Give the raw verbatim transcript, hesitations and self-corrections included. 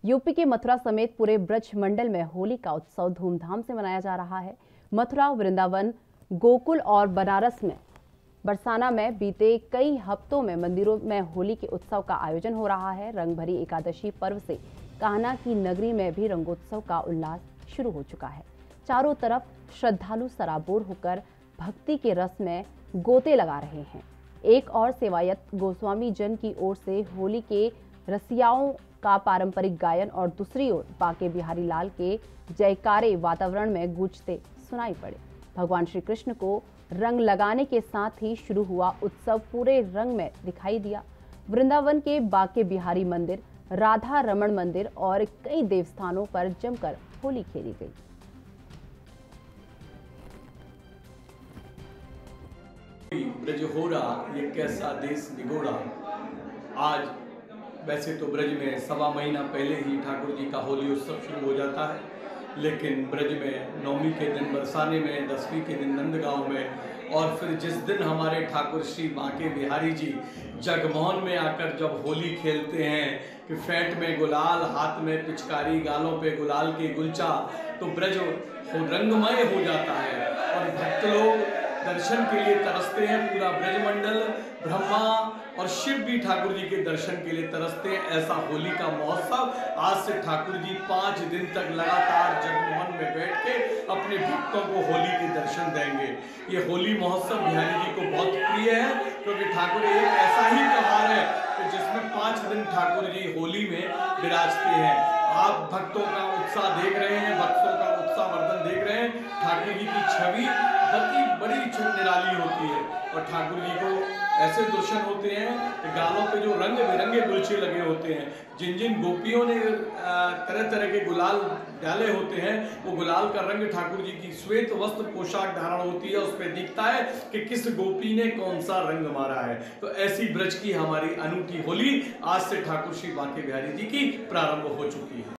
UP के मथुरा समेत पूरे ब्रज मंडल में होली का उत्सव धूमधाम से मनाया जा रहा है। मथुरा, वृंदावन, गोकुल और बनारस में बरसाना में बीते कई हफ्तों में मंदिरों में होली के उत्सव का आयोजन हो रहा है। रंग भरी एकादशी पर्व से कान्हा की नगरी में भी रंगोत्सव का उल्लास शुरू हो चुका है। चारों तरफ श्रद्धालु सराबोर होकर भक्ति के रस में गोते लगा रहे हैं। एक और सेवायत गोस्वामी जन की ओर से होली के रसियाओं का पारंपरिक गायन और दूसरी ओर बांके बिहारी लाल के जयकारे वातावरण में गूंजते सुनाई पड़े। भगवान श्री कृष्ण को रंग लगाने के साथ ही शुरू हुआ उत्सव पूरे रंग में दिखाई दिया। वृंदावन के बांके बिहारी मंदिर, राधा रमण मंदिर और कई देवस्थानों पर जमकर होली खेली गई। ब्रज हो रहा ये कैसा देश निगोड़ा। आज वैसे तो ब्रज में सवा महीना पहले ही ठाकुर जी का होली उत्सव शुरू हो जाता है, लेकिन ब्रज में नौमी के दिन बरसाने में, दसवीं के दिन नंदगांव में और फिर जिस दिन हमारे ठाकुर श्री बांके बिहारी जी जगमोहन में आकर जब होली खेलते हैं कि फेंट में गुलाल, हाथ में पिचकारी, गालों पे गुलाल के गुलचा, तो ब्रज रंगमय हो जाता है और भक्त लोग दर्शन के लिए तरसते हैं। पूरा ब्रजमंडल, ब्रह्मा और शिव भी ठाकुर जी के दर्शन के लिए तरसते हैं। ऐसा होली का महोत्सव आज से ठाकुर जी पाँच दिन तक लगातार जगमोहन में बैठ के अपने भक्तों को होली के दर्शन देंगे। ये होली महोत्सव बिहारी जी को बहुत प्रिय है, क्योंकि ठाकुर एक ऐसा ही त्योहार है कि जिसमें पाँच दिन ठाकुर जी होली में विराजते हैं। आप भक्तों का उत्साह देख रहे हैं, भक्तों का उत्साहवर्धन देख रहे हैं। ठाकुर जी की छवि बड़ी बड़ी निराली होती है और ठाकुर जी को ऐसे दर्शन होते हैं कि गालों पे जो रंग बिरंगे गुलछे लगे होते हैं। जिन जिन गोपियों ने तरह तरह के गुलाल डाले होते हैं, वो गुलाल का रंग ठाकुर जी की श्वेत वस्त्र पोशाक धारण होती है, उस पर दिखता है कि किस गोपी ने कौन सा रंग मारा है। तो ऐसी ब्रज की हमारी अनूठी होली आज से ठाकुर श्री बांके बिहारी जी की प्रारंभ हो चुकी है।